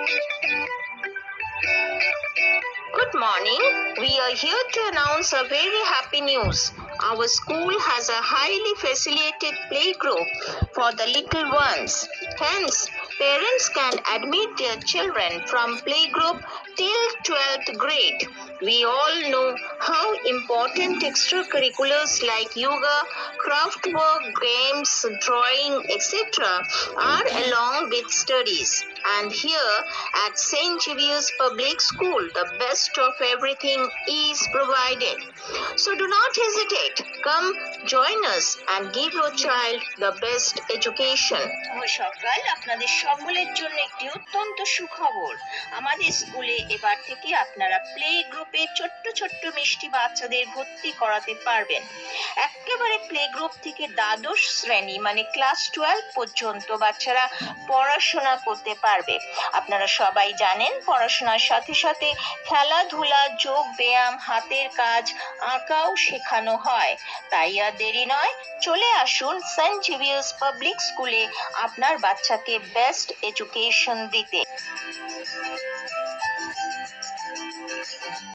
Good morning. We are here to announce a very happy news. Our school has a highly facilitated playgroup for the little ones. Hence, parents can admit their children from playgroup till 12th grade. We all know how important extracurriculars like yoga, craft work, games, drawing, etc. are along with studies. And here at St. Xavier's Public School, the best of everything is provided. So do not hesitate. Come join us and give your child the best education. সকাল আপনাদের সকলের জন্য একটি অত্যন্ত সুখবর। আমাদের স্কুলে এবার থেকে আপনারা প্লে গ্রুপে ছোট্ট ছোট্ট মিষ্টি বাচ্চাদের ভর্তি করাতে পারবেন। একেবারে প্লে গ্রুপ থেকে দ্বাদশ শ্রেণী মানে ক্লাস 12 পর্যন্ত বাচ্চারা পড়াশোনা করতে পারবে। আপনারা সবাই জানেন পড়াশোনার সাথে সাথে খেলাধুলা, যোগ ব্যায়াম, হাতের কাজ, আঁকাও শেখানো হয়। তাই আর দেরি নয়, চলে আসুন সেন্ট জেভিয়ার্স পাবলিক স্কুলে আপনার বাচ্চাকে বেস্ট এডুকেশন দিতে।